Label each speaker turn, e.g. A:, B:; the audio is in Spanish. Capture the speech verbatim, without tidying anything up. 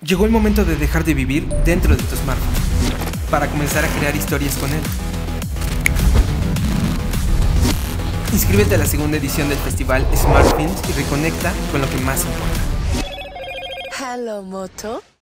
A: Llegó el momento de dejar de vivir dentro de tu smartphone para comenzar a crear historias con él. Inscríbete a la segunda edición del festival SmartFilms y reconecta con lo que más importa.
B: Hello, Moto.